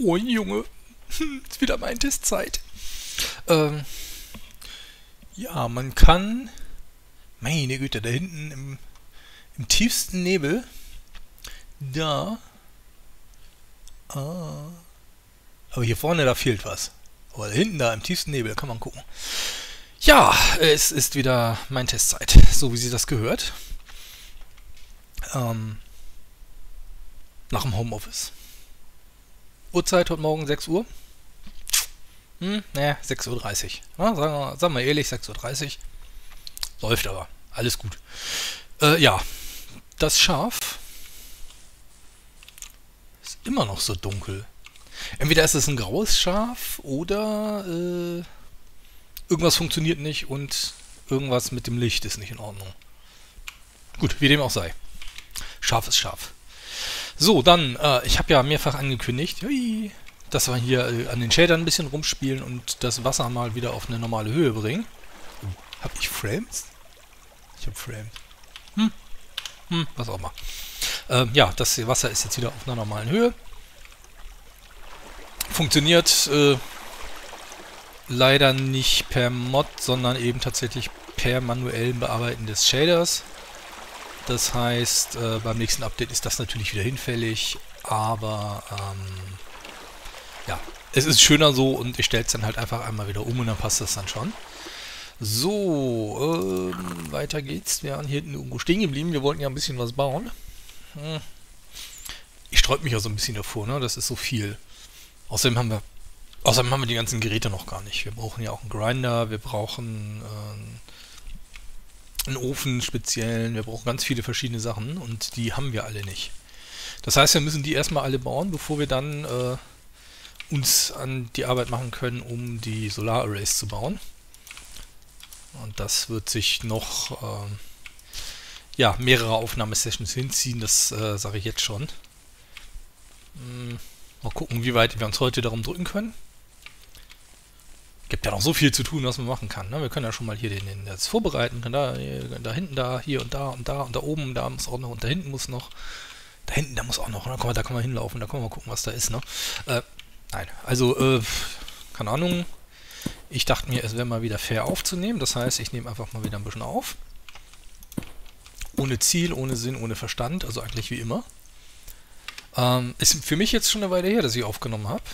Oh Junge, ist wieder meine Testzeit. Ja, man kann, meine Güte, da hinten im tiefsten Nebel, da, aber hier vorne, da fehlt was. Aber da hinten, da im tiefsten Nebel, kann man gucken. Ja, es ist wieder meine Testzeit, so wie sie das gehört. Nach dem Homeoffice. Uhrzeit heute Morgen 6 Uhr. Naja, 6:30 Uhr. Ja, sagen wir ehrlich, 6:30 Uhr. Läuft aber. Alles gut. Ja, das Schaf ist immer noch so dunkel. Entweder ist es ein graues Schaf oder irgendwas funktioniert nicht und irgendwas mit dem Licht ist nicht in Ordnung. Gut, wie dem auch sei. Schaf ist Schaf. So, dann, ich habe ja mehrfach angekündigt, dass wir hier an den Shadern ein bisschen rumspielen und das Wasser mal wieder auf eine normale Höhe bringen. Hab ich Frames? Ich habe Frames. Was auch immer. Ja, das Wasser ist jetzt wieder auf einer normalen Höhe. Funktioniert leider nicht per Mod, sondern eben tatsächlich per manuellem Bearbeiten des Shaders. Das heißt, beim nächsten Update ist das natürlich wieder hinfällig, aber ja, es ist schöner so und ich stelle es dann halt einfach einmal wieder um und dann passt das dann schon. So, weiter geht's. Wir waren hier hinten irgendwo stehen geblieben. Wir wollten ja ein bisschen was bauen. Ich sträube mich ja so ein bisschen davor, ne? Das ist so viel. Außerdem haben wir die ganzen Geräte noch gar nicht. Wir brauchen ja auch einen Grinder, wir brauchen einen Ofen speziellen, wir brauchen ganz viele verschiedene Sachen und die haben wir alle nicht. Das heißt, wir müssen die erstmal alle bauen, bevor wir dann uns an die Arbeit machen können, um die Solararrays zu bauen. Und das wird sich noch ja, mehrere Aufnahmesessions hinziehen, das sage ich jetzt schon. Mal gucken, wie weit wir uns heute darum drücken können. Gibt ja noch so viel zu tun, was man machen kann. Ne? Wir können ja schon mal hier das vorbereiten. Da hinten, da, hier und da und da oben, da muss auch noch und da hinten muss noch. Da hinten, da muss auch noch. Da kann man hinlaufen, da können wir mal gucken, was da ist. Ne? Nein, also, keine Ahnung. Ich dachte mir, es wäre mal wieder fair aufzunehmen. Das heißt, ich nehme einfach mal wieder ein bisschen auf. Ohne Ziel, ohne Sinn, ohne Verstand. Also eigentlich wie immer. Ist für mich jetzt schon eine Weile her, dass ich aufgenommen habe.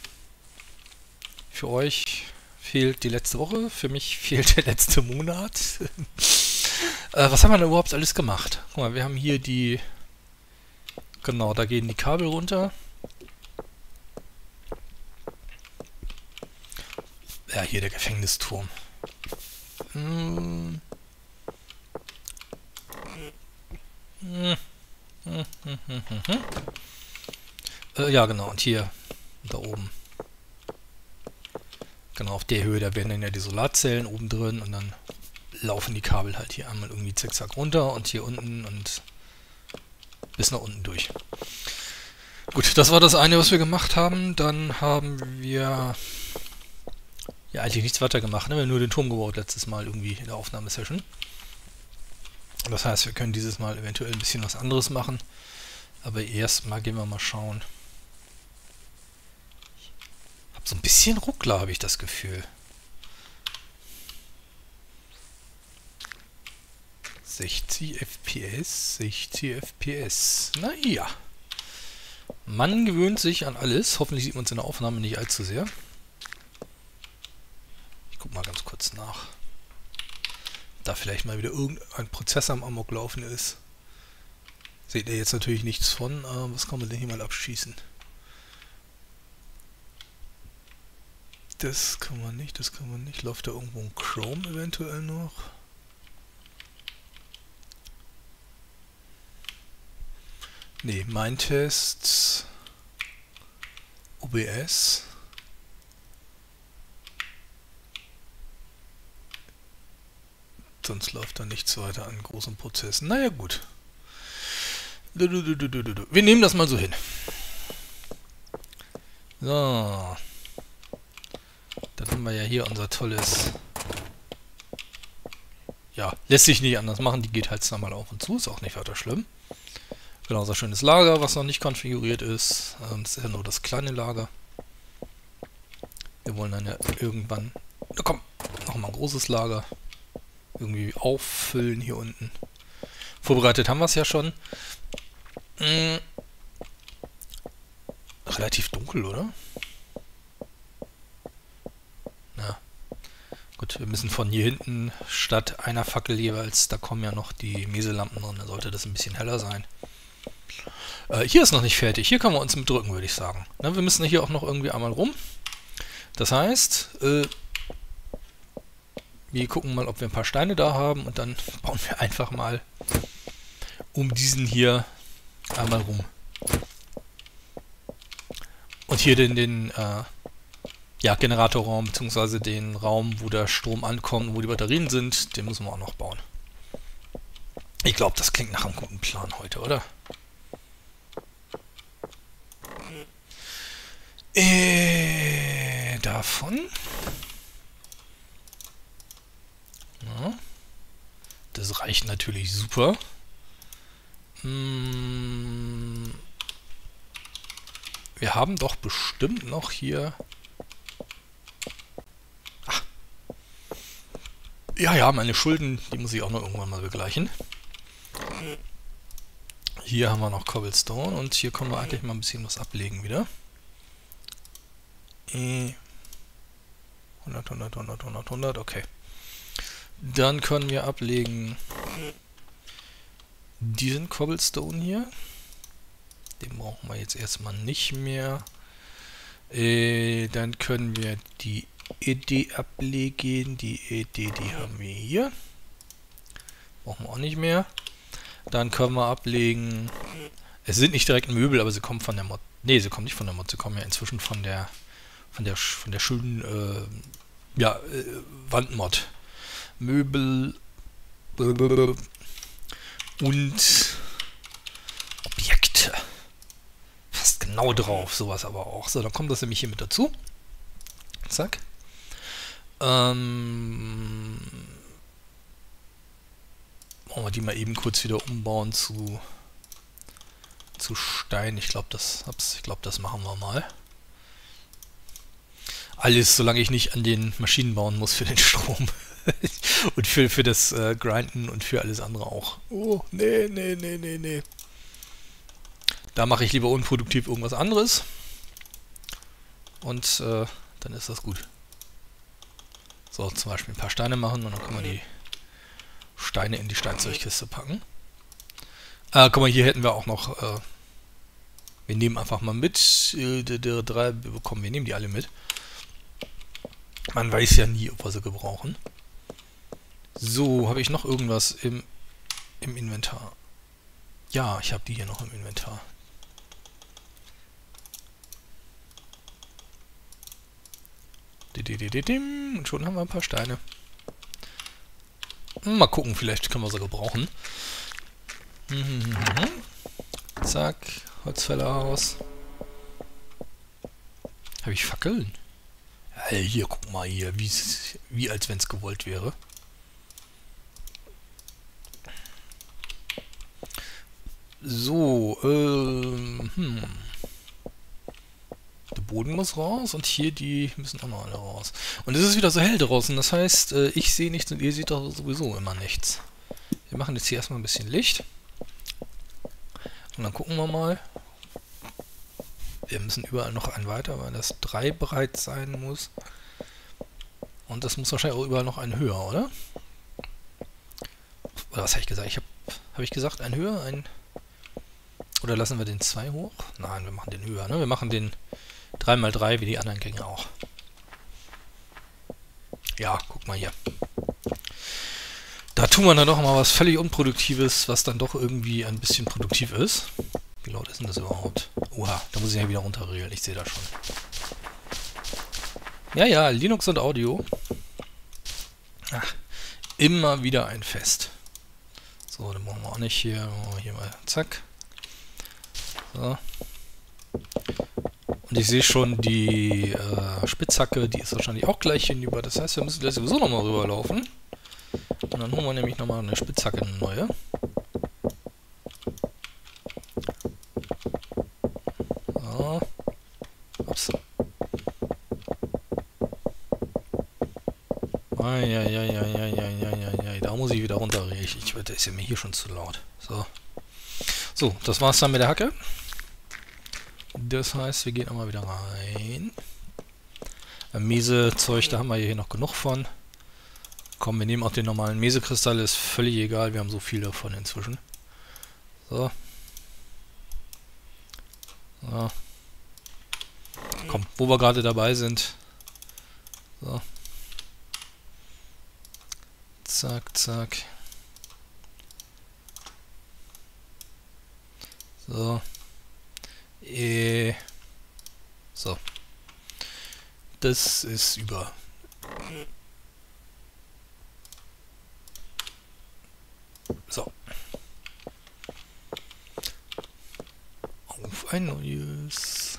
Für euch fehlt die letzte Woche, für mich fehlt der letzte Monat. Was haben wir denn überhaupt alles gemacht? Guck mal, wir haben hier die... Genau, da gehen die Kabel runter. Ja, hier der Gefängnisturm. Ja, genau, und hier, da oben. Genau, auf der Höhe, da werden dann ja die Solarzellen oben drin und dann laufen die Kabel halt hier einmal irgendwie zickzack runter und hier unten und bis nach unten durch. Gut, das war das eine, was wir gemacht haben. Dann haben wir ja eigentlich nichts weiter gemacht, ne? Wir haben nur den Turm gebaut letztes Mal irgendwie in der Aufnahmesession. Das heißt, wir können dieses Mal eventuell ein bisschen was anderes machen. Aber erstmal gehen wir mal schauen. So ein bisschen Ruckler habe ich das Gefühl. 60 FPS, 60 FPS. Naja. Man gewöhnt sich an alles. Hoffentlich sieht man es in der Aufnahme nicht allzu sehr. Ich gucke mal ganz kurz nach. Da vielleicht mal wieder irgendein Prozess am Amok laufen ist. Seht ihr jetzt natürlich nichts von. Was kann man denn hier mal abschießen? Das kann man nicht, das kann man nicht. Läuft da irgendwo ein Chrome eventuell noch? Ne, mein Test. OBS. Sonst läuft da nichts weiter an großen Prozessen. Naja, gut. Wir nehmen das mal so hin. So. Dann haben wir ja hier unser tolles... Ja, lässt sich nicht anders machen. Die geht halt normal auf und zu. Ist auch nicht weiter schlimm. Genau, so ein schönes Lager, was noch nicht konfiguriert ist. Das ist ja nur das kleine Lager. Wir wollen dann ja irgendwann... Na komm, nochmal ein großes Lager. Irgendwie auffüllen hier unten. Vorbereitet haben wir es ja schon. Relativ dunkel, oder? Ja. Gut, wir müssen von hier hinten statt einer Fackel jeweils, da kommen ja noch die Meselampen drin, da sollte das ein bisschen heller sein. Hier ist noch nicht fertig, hier können wir uns mit drücken, würde ich sagen. Na, wir müssen hier auch noch irgendwie einmal rum. Das heißt, wir gucken mal, ob wir ein paar Steine da haben und dann bauen wir einfach mal um diesen hier einmal rum. Und hier den ja, Generatorraum, beziehungsweise den Raum, wo der Strom ankommt, wo die Batterien sind, den müssen wir auch noch bauen. Ich glaube, das klingt nach einem guten Plan heute, oder? Davon. Ja, das reicht natürlich super. Wir haben doch bestimmt noch hier... Ach. Ja, meine Schulden, die muss ich auch noch irgendwann mal begleichen. Hier haben wir noch Cobblestone und hier können wir eigentlich mal ein bisschen was ablegen wieder. 100, 100, 100, 100, 100, okay. Dann können wir ablegen diesen Cobblestone hier. Den brauchen wir jetzt erstmal nicht mehr. Dann können wir die ED ablegen. Die ED, die haben wir hier. Brauchen wir auch nicht mehr. Dann können wir ablegen... Es sind nicht direkt Möbel, aber sie kommen von der Mod. Ne, sie kommen nicht von der Mod. Sie kommen ja inzwischen von der schönen Wandmod. Möbel und Objekte. Fast genau drauf, sowas aber auch. So, dann kommt das nämlich hier mit dazu. Zack. Wollen wir die mal eben kurz wieder umbauen zu Stein. Ich glaube, das machen wir mal. Alles, solange ich nicht an den Maschinen bauen muss für den Strom. Und für das Grinden und für alles andere auch. Oh, nee. Da mache ich lieber unproduktiv irgendwas anderes. Und dann ist das gut. So, zum Beispiel ein paar Steine machen und dann können wir die Steine in die Steinzeugkiste packen. Guck mal, hier hätten wir auch noch... wir nehmen einfach mal mit. Wir nehmen die alle mit. Man weiß ja nie, ob wir sie gebrauchen. So, habe ich noch irgendwas im Inventar? Ja, ich habe die hier noch im Inventar. Und schon haben wir ein paar Steine. Mal gucken, vielleicht können wir sie gebrauchen. Zack, Holzfällerhaus. Habe ich Fackeln? Hey, hier, guck mal hier, wie als wenn es gewollt wäre. So, der Boden muss raus und hier die müssen auch noch alle raus. Und es ist wieder so hell draußen, das heißt, ich sehe nichts und ihr seht doch sowieso immer nichts. Wir machen jetzt hier erstmal ein bisschen Licht. Und dann gucken wir mal. Wir müssen überall noch ein weiter, weil das 3 breit sein muss. Und das muss wahrscheinlich auch überall noch ein höher, oder? Oder was habe ich gesagt? Habe ich gesagt, ein höher, ein... Oder lassen wir den 2 hoch? Nein, wir machen den höher, ne? Wir machen den 3×3 wie die anderen Gänge auch. Ja, guck mal hier. Da tun wir dann doch mal was völlig Unproduktives, was dann doch irgendwie ein bisschen produktiv ist. Wie laut ist denn das überhaupt? Oha, da muss ich ja wieder runterregeln, ich sehe das schon. Ja, Linux und Audio. Ach, immer wieder ein Fest. So, dann machen wir auch nicht hier mal zack. So. Und ich sehe schon, die Spitzhacke, die ist wahrscheinlich auch gleich hinüber. Das heißt, wir müssen gleich sowieso nochmal rüberlaufen. Und dann holen wir nämlich nochmal eine Spitzhacke, eine neue. Eieieiei, da muss ich wieder runter. Das ist ja mir hier schon zu laut. So. So, das war's dann mit der Hacke. Das heißt, wir gehen einmal wieder rein. Mese-Zeug, da haben wir hier noch genug von. Komm, wir nehmen auch den normalen Mese-Kristall, ist völlig egal, wir haben so viel davon inzwischen. So. So. Komm, wo wir gerade dabei sind. So. Zack, zack. So. So. Das ist über. So. Auf ein neues.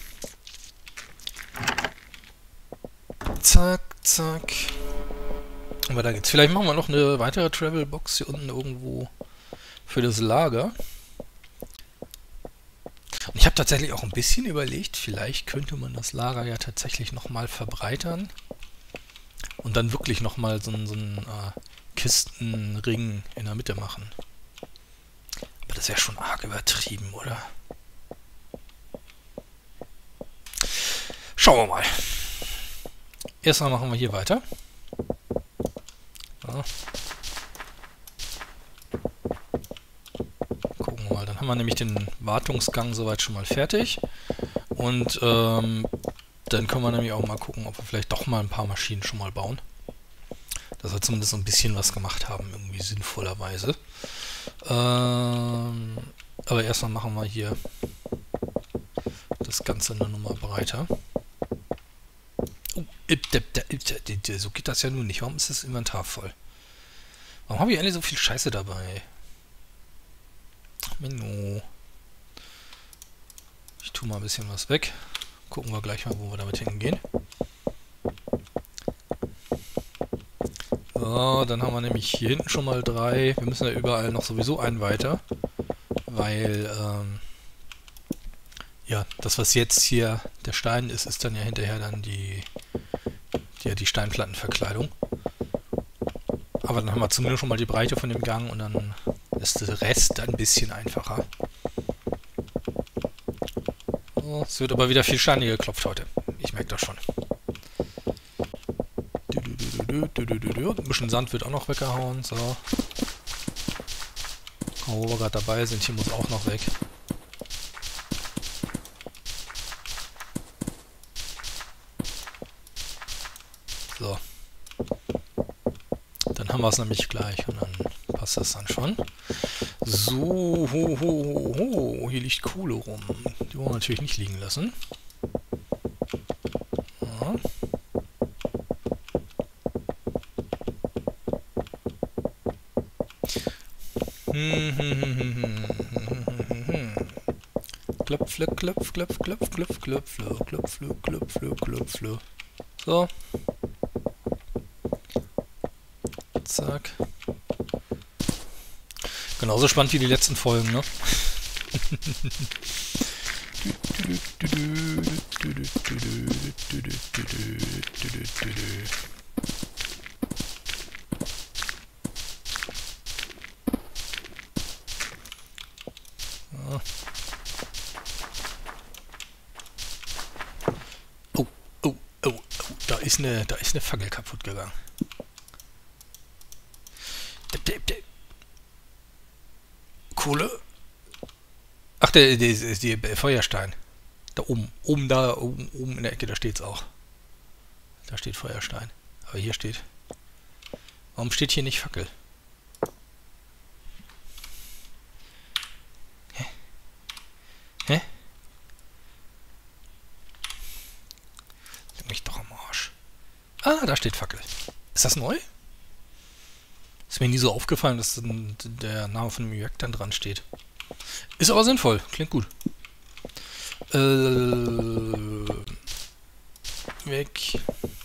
Zack, zack. Aber da geht's. Vielleicht machen wir noch eine weitere Travel-Box hier unten irgendwo für das Lager. Und ich habe tatsächlich auch ein bisschen überlegt, vielleicht könnte man das Lager ja tatsächlich nochmal verbreitern. Und dann wirklich nochmal so einen Kistenring in der Mitte machen. Aber das wäre schon arg übertrieben, oder? Schauen wir mal. Erstmal machen wir hier weiter. So. Gucken wir mal, dann haben wir nämlich den Wartungsgang soweit schon mal fertig. Und dann können wir nämlich auch mal gucken, ob wir vielleicht doch mal ein paar Maschinen schon mal bauen. Dass wir zumindest so ein bisschen was gemacht haben, irgendwie sinnvollerweise. Aber erstmal machen wir hier das Ganze eine Nummer breiter. Oh, so geht das ja nun nicht. Warum ist das Inventar voll? Warum habe ich eigentlich so viel Scheiße dabei? Menno. Ich tue mal ein bisschen was weg. Gucken wir gleich mal, wo wir damit hingehen. So, dann haben wir nämlich hier hinten schon mal 3. Wir müssen ja überall noch sowieso einen weiter. Weil, ja, das was jetzt hier der Stein ist, ist dann ja hinterher dann die Steinplattenverkleidung. Aber dann haben wir zumindest schon mal die Breite von dem Gang und dann ist der Rest ein bisschen einfacher. So, es wird aber wieder viel Steine geklopft heute. Ich merke das schon. Ein bisschen Sand wird auch noch weggehauen. So. Wo wir gerade dabei sind, hier muss auch noch weg. So. Dann haben wir es nämlich gleich und dann passt das dann schon. So, hier liegt Kohle rum. Die wollen wir natürlich nicht liegen lassen. Ja. Klopf, klopf, klopf, klopf, klopf, klopf, klopf, klopf, klopf, klopf, klopf. So. Zack. Genauso spannend wie die letzten Folgen, ne? Oh, da ist eine Fackel kaputt gegangen. Kohle? Ach, die Feuerstein. Da oben. Oben in der Ecke, da steht's auch. Da steht Feuerstein. Aber hier steht... Warum steht hier nicht Fackel? Hä? Hä? Leck mich doch am Arsch. Ah, da steht Fackel. Ist das neu? Ist mir nie so aufgefallen, dass der Name von dem Projekt dann dran steht. Ist aber sinnvoll. Klingt gut. Weg.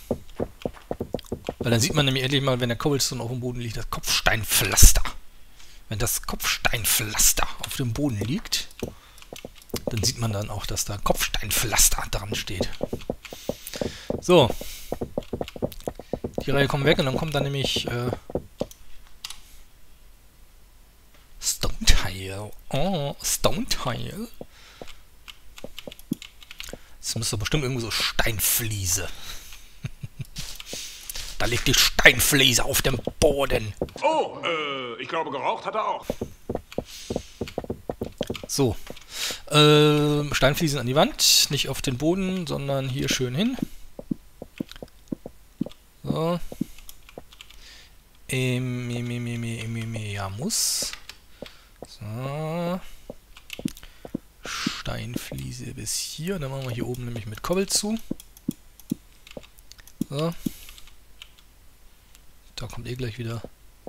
Weil dann sieht man nämlich endlich mal, wenn der Cobblestone auf dem Boden liegt, das Kopfsteinpflaster. Wenn das Kopfsteinpflaster auf dem Boden liegt, dann sieht man dann auch, dass da Kopfsteinpflaster dran steht. So. Die Die Reihe kommt weg und dann kommt dann nämlich Stone Tile. Oh, Stone Tile. Das müsste bestimmt irgendwo so Steinfliese. Da liegt die Steinfliese auf dem Boden. Oh, ich glaube, geraucht hat er auch. So. Steinfliesen an die Wand, nicht auf den Boden, sondern hier schön hin. So. Ja, muss. So. Steinfliese bis hier. Dann machen wir hier oben nämlich mit Kobbel zu. So. Da kommt eh gleich wieder.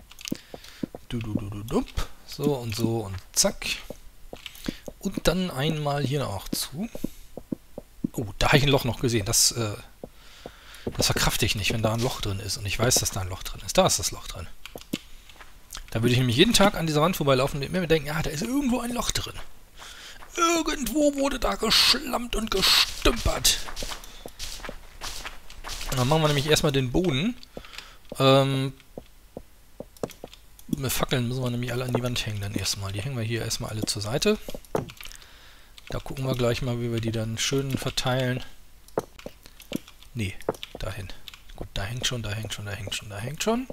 So und so und zack. Und dann einmal hier noch zu. Oh, da habe ich ein Loch noch gesehen. Das verkrafte ich nicht, wenn da ein Loch drin ist. Und ich weiß, dass da ein Loch drin ist. Da ist das Loch drin. Da würde ich nämlich jeden Tag an dieser Wand vorbeilaufen und mir denken, ja, da ist irgendwo ein Loch drin. Irgendwo wurde da geschlammt und gestümpert. Und dann machen wir nämlich erstmal den Boden. Mit Fackeln müssen wir nämlich alle an die Wand hängen dann erstmal. Die hängen wir hier erstmal alle zur Seite. Da gucken wir gleich mal, wie wir die dann schön verteilen. Nee, dahin. Gut, da hängt schon, da hängt schon, da hängt schon, da hängt schon.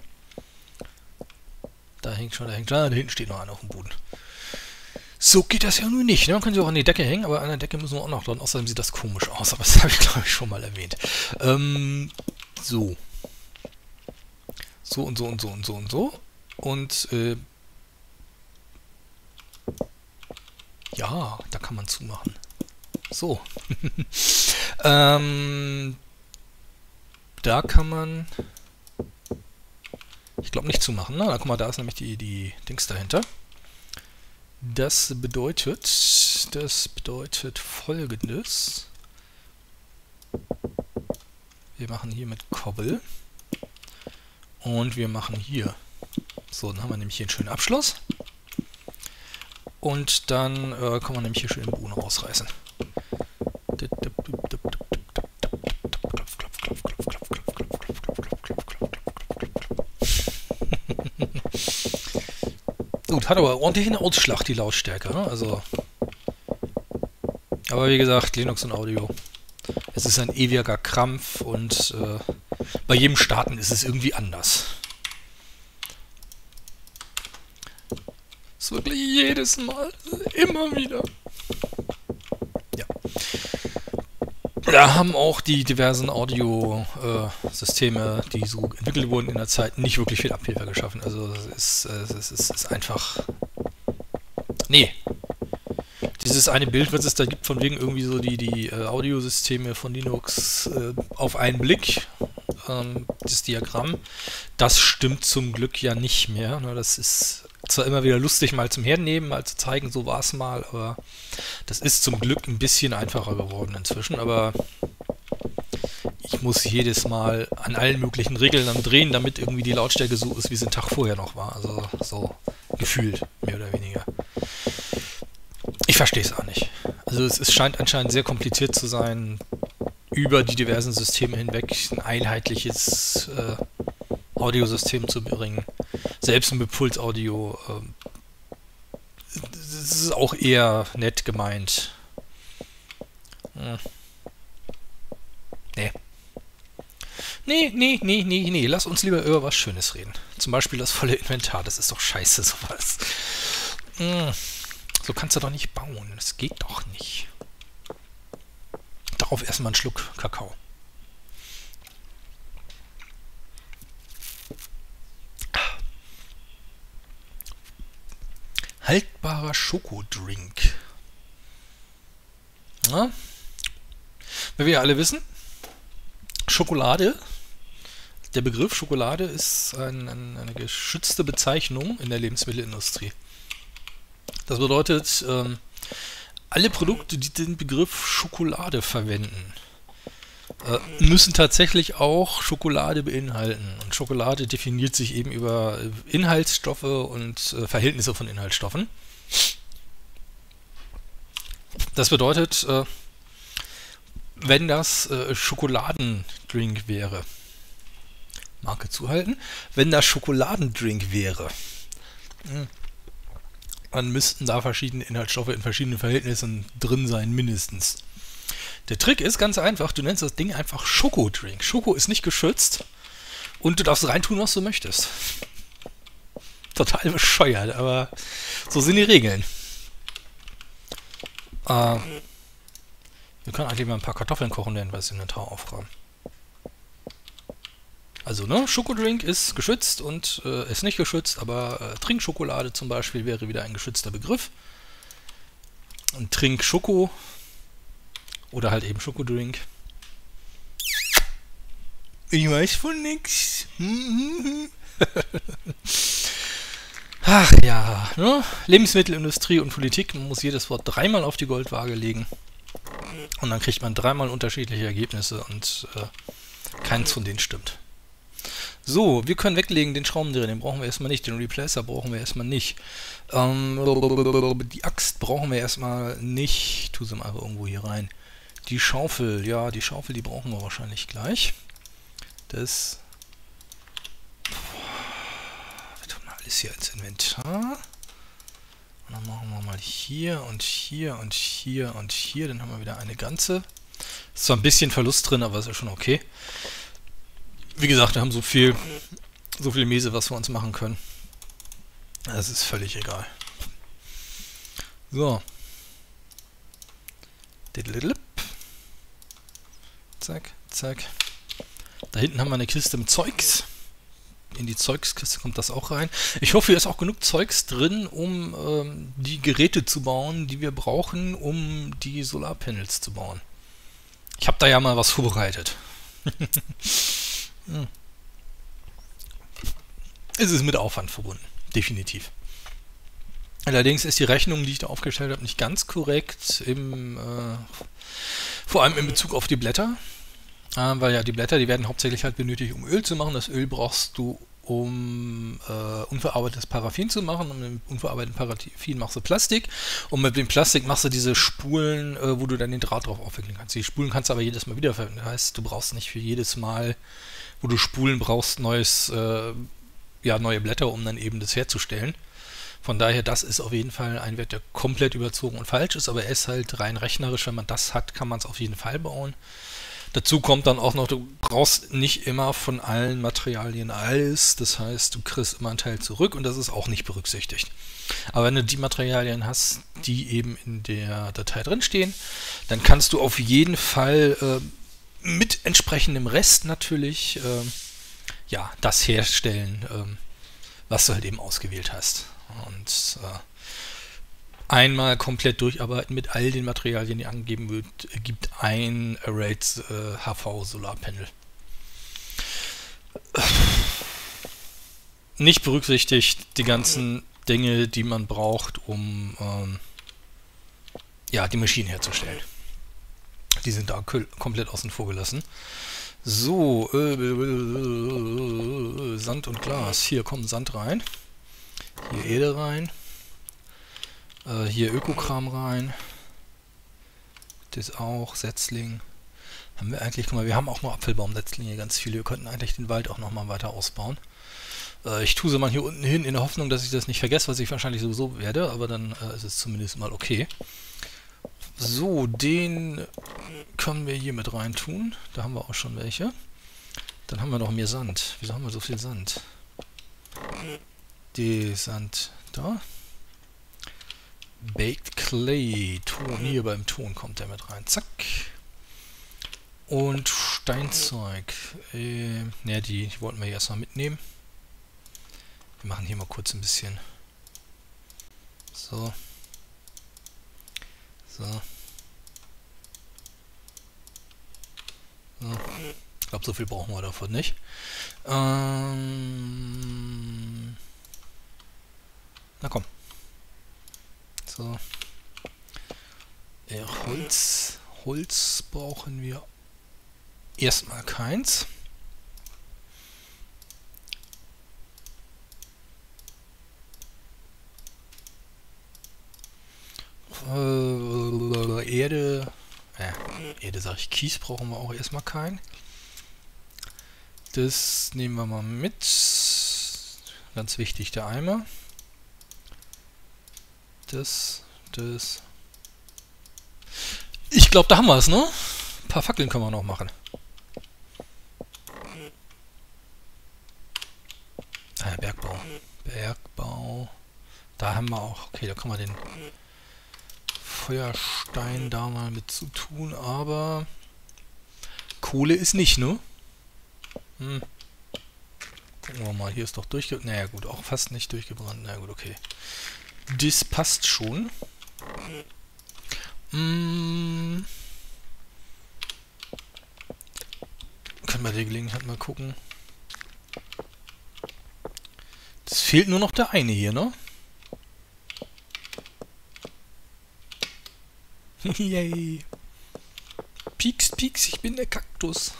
Da hängt schon, da hängt schon. Da hinten steht noch einer auf dem Boden. So geht das ja nun nicht. Ne? Man kann sie auch an die Decke hängen, aber an der Decke müssen wir auch noch dran. Außerdem sieht das komisch aus, aber das habe ich, glaube ich, schon mal erwähnt. So. So und so und so und so und so. Und, ja, da kann man zumachen. So. Da kann man, ich glaube, nicht zumachen. Na, guck mal, da ist nämlich die Dings dahinter. Das bedeutet Folgendes. Wir machen hier mit Kobbel. Und wir machen hier. So, dann haben wir nämlich hier einen schönen Abschluss. Und dann kann man nämlich hier schön den Boden rausreißen. Gut, hat aber ordentlich einen Ausschlag, die Lautstärke. Ne? Also, aber wie gesagt, Linux und Audio. Es ist ein ewiger Krampf und bei jedem Starten ist es irgendwie anders. Es ist wirklich jedes Mal, immer wieder. Ja. Da haben auch die diversen Audio-Systeme, die so entwickelt wurden in der Zeit, nicht wirklich viel Abhilfe geschaffen. Also es ist einfach... Nee. Dieses eine Bild, was es da gibt, von wegen irgendwie so die Audiosysteme von Linux auf einen Blick, das Diagramm, das stimmt zum Glück ja nicht mehr. Ne? Das ist zwar immer wieder lustig, mal zum Hernehmen, mal zu zeigen, so war es mal, aber das ist zum Glück ein bisschen einfacher geworden inzwischen, aber ich muss jedes Mal an allen möglichen Regeln dann drehen, damit irgendwie die Lautstärke so ist, wie es den Tag vorher noch war. Also so gefühlt, mehr oder weniger. Ich verstehe es auch nicht. Also es scheint anscheinend sehr kompliziert zu sein, über die diversen Systeme hinweg ein einheitliches Audiosystem zu bringen. Selbst mit Pulsaudio das ist auch eher nett gemeint. Nee. Nee. Lass uns lieber über was Schönes reden. Zum Beispiel das volle Inventar. Das ist doch scheiße, sowas. So kannst du doch nicht bauen. Das geht doch nicht. Darauf erstmal einen Schluck Kakao. Haltbarer Schokodrink. Ja. Wie wir ja alle wissen, Schokolade, der Begriff Schokolade ist eine geschützte Bezeichnung in der Lebensmittelindustrie. Das bedeutet, alle Produkte, die den Begriff Schokolade verwenden, müssen tatsächlich auch Schokolade beinhalten. Und Schokolade definiert sich eben über Inhaltsstoffe und Verhältnisse von Inhaltsstoffen. Das bedeutet, wenn das Schokoladendrink wäre, Marke zuhalten. Wenn das Schokoladendrink wäre, dann müssten da verschiedene Inhaltsstoffe in verschiedenen Verhältnissen drin sein, mindestens. Der Trick ist ganz einfach, du nennst das Ding einfach Schokodrink. Schoko ist nicht geschützt und du darfst reintun, was du möchtest. Total bescheuert, aber so sind die Regeln. Wir können eigentlich mal ein paar Kartoffeln kochen, während wir das Inventar aufräumen. Also, ne, Schokodrink ist geschützt und ist nicht geschützt, aber Trinkschokolade zum Beispiel wäre wieder ein geschützter Begriff. Und Trinkschoko oder halt eben Schokodrink. Ich weiß von nix. Ach ja, ne? Lebensmittelindustrie und Politik, man muss jedes Wort dreimal auf die Goldwaage legen. Und dann kriegt man dreimal unterschiedliche Ergebnisse und keins von denen stimmt. So, wir können weglegen den Schraubendreher, den brauchen wir erstmal nicht, den Replacer brauchen wir erstmal nicht. Die Axt brauchen wir erstmal nicht. Ich tue sie mal einfach irgendwo hier rein. Die Schaufel, ja, die Schaufel, die brauchen wir wahrscheinlich gleich. Das... Wir tun mal alles hier ins Inventar. Und dann machen wir mal hier und hier und hier und hier. Dann haben wir wieder eine ganze. Ist zwar ein bisschen Verlust drin, aber ist ja schon okay. Wie gesagt, wir haben so viel Mese, was wir uns machen können. Das ist völlig egal. So. Zack, zack. Da hinten haben wir eine Kiste mit Zeugs. In die Zeugskiste kommt das auch rein. Ich hoffe, hier ist auch genug Zeugs drin, um die Geräte zu bauen, die wir brauchen, um die Solarpanels zu bauen. Ich habe da ja mal was vorbereitet. Es ist mit Aufwand verbunden, definitiv. Allerdings ist die Rechnung, die ich da aufgestellt habe, nicht ganz korrekt, vor allem in Bezug auf die Blätter. Weil ja die Blätter, die werden hauptsächlich halt benötigt, um Öl zu machen. Das Öl brauchst du, um unverarbeitetes Paraffin zu machen. Und mit dem unverarbeiteten Paraffin machst du Plastik. Und mit dem Plastik machst du diese Spulen, wo du dann den Draht drauf aufwickeln kannst. Die Spulen kannst du aber jedes Mal wiederverwenden. Das heißt, du brauchst nicht für jedes Mal, wo du Spulen brauchst, neue Blätter, um dann eben das herzustellen. Von daher, das ist auf jeden Fall ein Wert, der komplett überzogen und falsch ist. Aber er ist halt rein rechnerisch. Wenn man das hat, kann man es auf jeden Fall bauen. Dazu kommt dann auch noch, du brauchst nicht immer von allen Materialien alles, das heißt, du kriegst immer einen Teil zurück und das ist auch nicht berücksichtigt. Aber wenn du die Materialien hast, die eben in der Datei drinstehen, dann kannst du auf jeden Fall mit entsprechendem Rest natürlich das herstellen, was du halt eben ausgewählt hast. Und einmal komplett durcharbeiten mit all den Materialien, die angegeben wird, gibt ein Arrayed HV Solarpanel. Nicht berücksichtigt die ganzen Dinge, die man braucht, um die Maschinen herzustellen. Die sind da komplett außen vor gelassen. So, Sand und Glas. Hier kommt Sand rein. Hier Erde rein. Hier Ökokram rein. Das auch, Setzling. Haben wir eigentlich, guck mal, wir haben auch noch Apfelbaumsetzlinge, ganz viele. Wir könnten eigentlich den Wald auch nochmal weiter ausbauen. Ich tue sie mal hier unten hin, in der Hoffnung, dass ich das nicht vergesse, was ich wahrscheinlich sowieso werde, aber dann ist es zumindest mal okay. So, den können wir hier mit rein tun. Da haben wir auch schon welche. Dann haben wir noch mehr Sand. Wieso haben wir so viel Sand? Die Sand da. Baked Clay, Ton, hier beim Ton kommt der mit rein, zack. Und Steinzeug, die wollten wir hier erstmal mitnehmen. Wir machen hier mal kurz ein bisschen. So. So. So. Ich glaube, so viel brauchen wir davon nicht. Na komm. So. Holz brauchen wir erstmal keins. Erde sage ich, Kies brauchen wir auch erstmal keinen. Das nehmen wir mal mit. Ganz wichtig, der Eimer. Das. Ich glaube, da haben wir es, ne? Ein paar Fackeln können wir noch machen. Bergbau. Bergbau. Da haben wir auch. Okay, da kann man den Feuerstein da mal mit zu tun, aber Kohle ist nicht, ne? Hm. Gucken wir mal, hier ist doch durchgebrannt. Naja gut, auch fast nicht durchgebrannt. Na gut, okay. Das passt schon. Können wir der Gelegenheit mal gucken. Es fehlt nur noch der eine hier, ne? Yay. Pieks, Pieks, ich bin der Kaktus.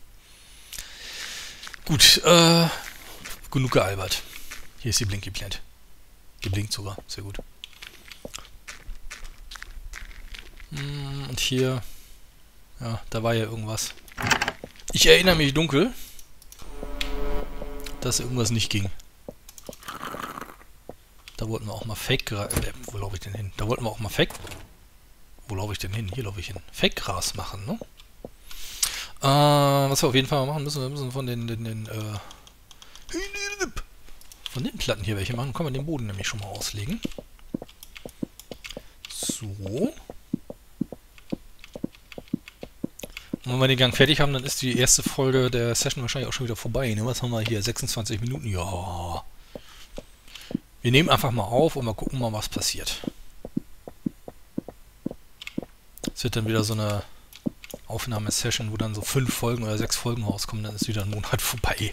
Gut, genug gealbert. Hier ist die Blinky Plant. Geblinkt sogar, sehr gut. Und hier, ja, da war ja irgendwas. Ich erinnere mich dunkel, dass irgendwas nicht ging. Da wollten wir auch mal Fake... wo laufe ich denn hin? Da wollten wir auch mal Fake... Wo laufe ich denn hin? Hier laufe ich hin. Fake-Gras machen, ne? Was wir auf jeden Fall machen müssen, wir müssen von von den Platten hier welche machen. Können wir den Boden nämlich schon mal auslegen. So. Und wenn wir den Gang fertig haben, dann ist die erste Folge der Session wahrscheinlich auch schon wieder vorbei. Ne? Was haben wir hier? 26 Minuten? Ja. Wir nehmen einfach mal auf und mal gucken mal, was passiert. Es wird dann wieder so eine Aufnahmesession, wo dann so 5 Folgen oder 6 Folgen rauskommen, dann ist wieder ein Monat vorbei.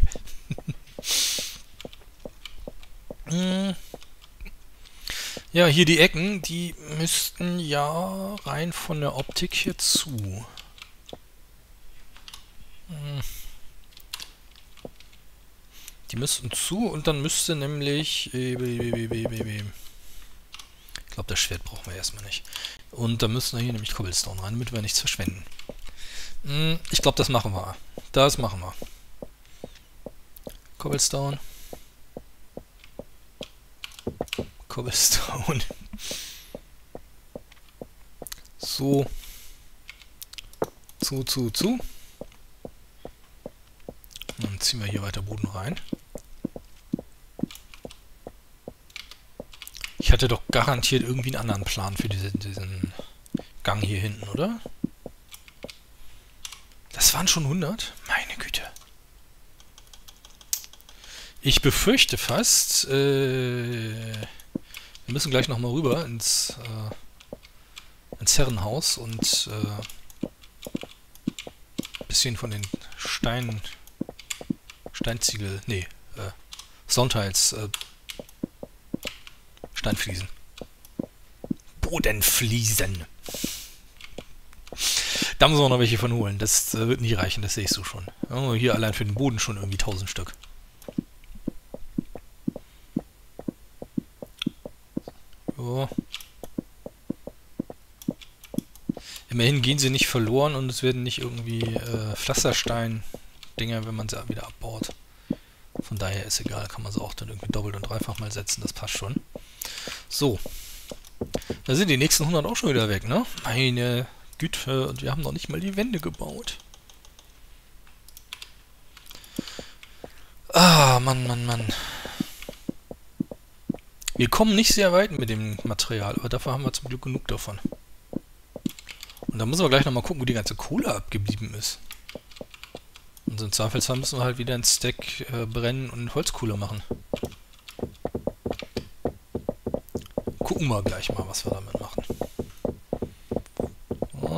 Ja, hier die Ecken, die müssten ja rein von der Optik hier zu. Die müssten zu und dann müsste nämlich... Ich glaube, das Schwert brauchen wir erstmal nicht. Und da müssen wir hier nämlich Cobblestone rein, damit wir nichts verschwenden. Ich glaube, das machen wir. Das machen wir. Cobblestone. Cobblestone. So. Zu. Dann ziehen wir hier weiter Boden rein. Ich hatte doch garantiert irgendwie einen anderen Plan für diesen Gang hier hinten, oder? Das waren schon 100? Meine Güte. Ich befürchte fast, wir müssen gleich nochmal rüber ins Herrenhaus und ein bisschen von den Steinziegel, nee, Sonnteils, Steinfliesen. Bodenfliesen. Da müssen wir noch welche von holen. Das wird nicht reichen, das sehe ich so schon. Oh, hier allein für den Boden schon irgendwie 1000 Stück. So. Immerhin gehen sie nicht verloren und es werden nicht irgendwie Pflasterstein-Dinger, wenn man sie wieder abbaut. Von daher ist egal, kann man sie auch dann irgendwie doppelt und dreifach mal setzen, das passt schon. So. Da sind die nächsten 100 auch schon wieder weg, ne? Meine Güte, und wir haben noch nicht mal die Wände gebaut. Ah, Mann. Wir kommen nicht sehr weit mit dem Material, aber dafür haben wir zum Glück genug davon. Und da müssen wir gleich nochmal gucken, wo die ganze Kohle abgeblieben ist. Und so im Zweifelsfall müssen wir halt wieder ein Stack brennen und Holzkohle machen. Gucken wir gleich mal, was wir damit machen. So.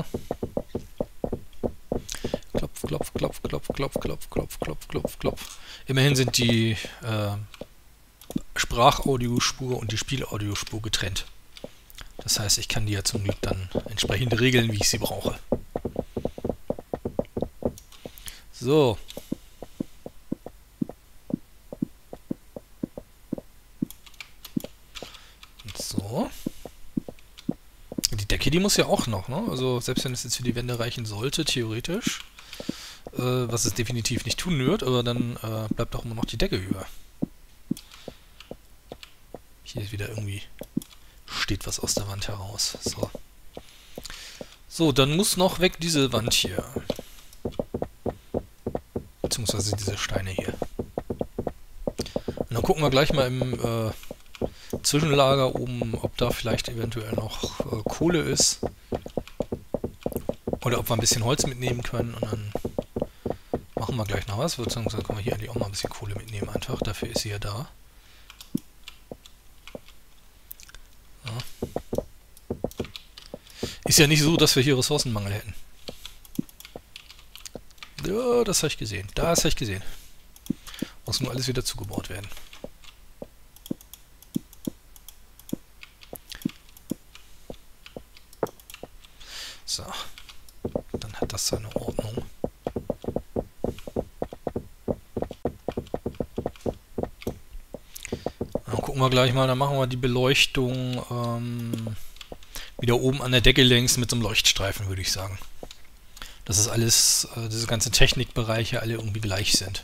Klopf. Immerhin sind die Sprachaudiospur und die Spielaudiospur getrennt. Das heißt, ich kann die ja zum Glück dann entsprechend regeln, wie ich sie brauche. So. Und so. Die Decke, die muss ja auch noch, ne? Also selbst wenn es jetzt für die Wände reichen sollte, theoretisch, was es definitiv nicht tun wird, aber dann bleibt auch immer noch die Decke über. Hier ist wieder irgendwie, steht was aus der Wand heraus. So. So, dann muss noch weg diese Wand hier. Beziehungsweise diese Steine hier. Und dann gucken wir gleich mal im Zwischenlager oben, ob da vielleicht eventuell noch Kohle ist. Oder ob wir ein bisschen Holz mitnehmen können. Und dann machen wir gleich noch was. Beziehungsweise können wir hier eigentlich auch mal ein bisschen Kohle mitnehmen einfach. Dafür ist sie ja da. Ja. Ist ja nicht so, dass wir hier Ressourcenmangel hätten. Ja, das habe ich gesehen. Das habe ich gesehen. Muss nur alles wieder zugebaut werden. So. Dann hat das seine Ordnung. Dann gucken wir gleich mal, dann machen wir die Beleuchtung wieder oben an der Decke längs mit so einem Leuchtstreifen, würde ich sagen. Dass es alles, diese ganzen Technikbereiche alle irgendwie gleich sind.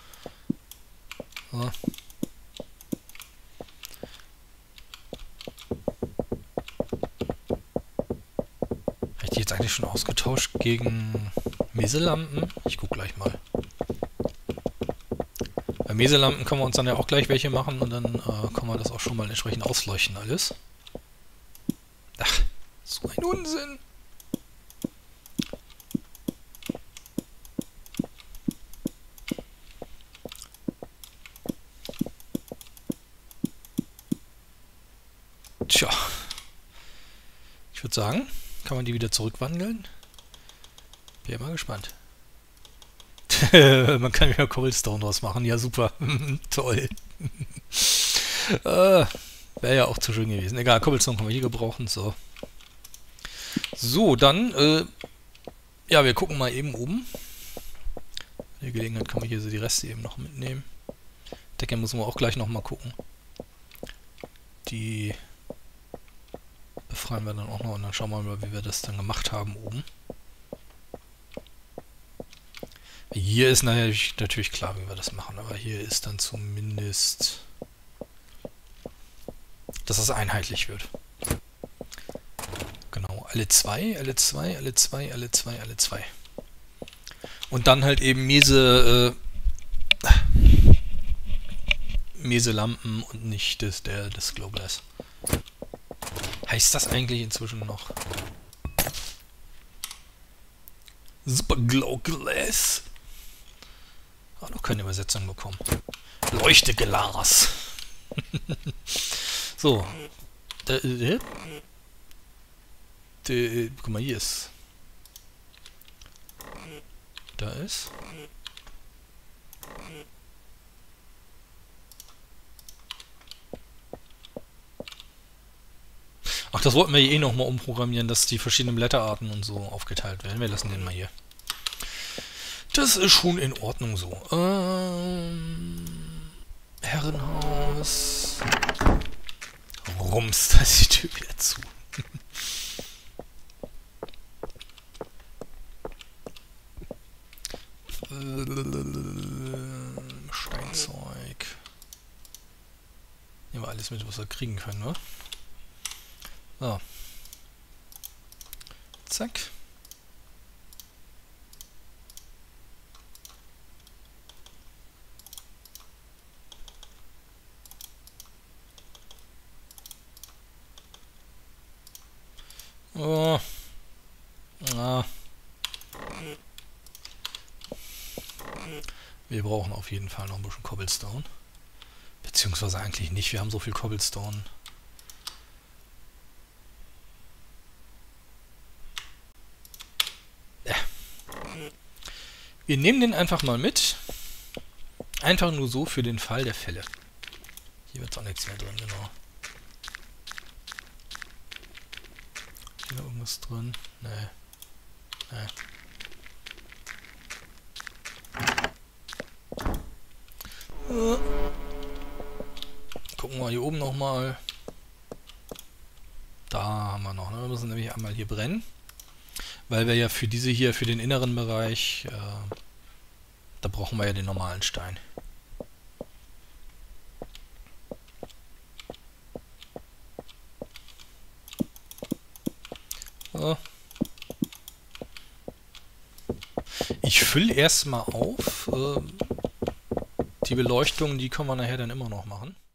So. Habe ich die jetzt eigentlich schon ausgetauscht gegen Meselampen? Ich gucke gleich mal. Bei Meselampen können wir uns dann ja auch gleich welche machen und dann können wir das auch schon mal entsprechend ausleuchten alles. Ach, so ein Unsinn! Tja. Ich würde sagen, kann man die wieder zurückwandeln? Bin ja mal gespannt. Man kann ja Cobblestone draus machen. Ja, super. Toll. Wäre ja auch zu schön gewesen. Egal, Cobblestone können wir hier gebrauchen. So. So, dann, ja, wir gucken mal eben oben. Bei der Gelegenheit kann man hier so die Reste eben noch mitnehmen. Decke müssen wir auch gleich nochmal gucken. Die befreien wir dann auch noch und dann schauen wir mal, wie wir das dann gemacht haben oben. Hier ist natürlich klar, wie wir das machen, aber hier ist dann zumindest, dass das einheitlich wird. Genau, alle zwei. Und dann halt eben Meselampen und nicht das Glowglass. Heißt das eigentlich inzwischen noch Super Glowglass? Hat noch keine Übersetzung bekommen. Leuchteglas. So. Guck mal, hier ist. Da ist. Ach, das wollten wir eh nochmal umprogrammieren, dass die verschiedenen Blätterarten und so aufgeteilt werden. Wir lassen den mal hier. Das ist schon in Ordnung so. Herrenhaus. Rums, da ist die Tür wieder zu. Steinzeug. Nehmen wir alles mit, was wir kriegen können, ne? So. Zack. Oh. Ah. Wir brauchen auf jeden Fall noch ein bisschen Cobblestone. Beziehungsweise eigentlich nicht, wir haben so viel Cobblestone. Ja. Wir nehmen den einfach mal mit. Einfach nur so für den Fall der Fälle. Hier wird auch nichts mehr drin, genau. Hier irgendwas drin? Nee. Nee. Gucken wir hier oben nochmal. Da haben wir noch. Ne? Wir müssen nämlich einmal hier brennen. Weil wir ja für diese hier, für den inneren Bereich, Da brauchen wir ja den normalen Stein. So. Ich fülle erstmal auf. Die Beleuchtung, die können wir nachher dann immer noch machen.